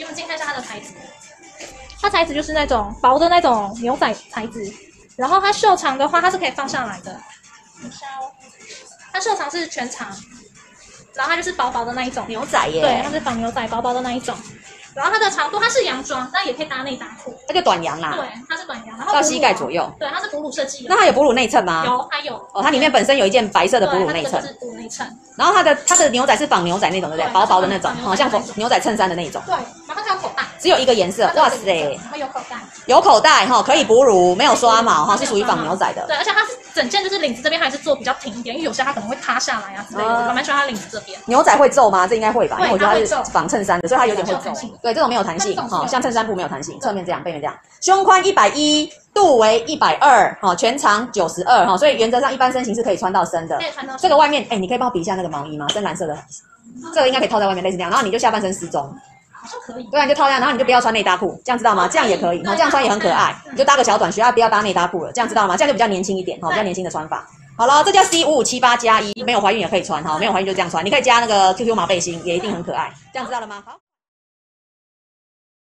给你们近看一下它的材质，它材质就是那种薄的那种牛仔材质，然后它袖长的话，它是可以放上来的。等一下哦，它袖长是全长，然后它就是薄薄的那一种牛仔耶， 对，它是仿牛仔薄薄的那一种。然后它的长度它是洋装，但也可以搭内搭裤。 那就短洋啦。 对，它是短洋，然后到膝盖左右。 对，它是哺乳设计的。 那它有哺乳内衬吗？ 有，它有。 哦，它里面本身有一件白色的哺乳内衬。 对，是哺乳内衬。 然后它的牛仔是仿牛仔那种，对不对？薄薄的那种，好像牛仔衬衫的那种。 对，然后它有口袋。 只有一个颜色，哇塞！ 然后有口袋。 有口袋哈，可以哺乳，没有刷毛哈，是属于仿牛仔的。 对，而且它是整件就是领子这边还是做比较平一点，因为有些它可能会塌下来啊之类的，我蛮喜欢它领子这边。 牛仔会皱吗？这应该会吧，因为我觉得它是仿衬衫的，所以它有点会皱。对，这种没有弹性，哈，像衬衫布没有弹性，侧面这样，背面这样，胸宽110，肚围120，哈，全长92，哈，所以原则上一般身形是可以穿到深的。 可以穿到。 这个外面，你可以帮我比一下那个毛衣吗？深蓝色的，这个应该可以套在外面，类似这样，然后你就下半身失踪。 好像可以。 对啊，你就套这样，然后你就不要穿内搭裤，这样知道吗？这样也可以，这样穿也很可爱，你就搭个小短靴啊，不要搭内搭裤了，这样知道吗？这样就比较年轻一点，比较年轻的穿法。好了，这叫 C5578+1，没有怀孕也可以穿哈，没有怀孕就这样穿，你可以加那个 QQ 毛背心，也一定很可爱，这样知道了吗？好。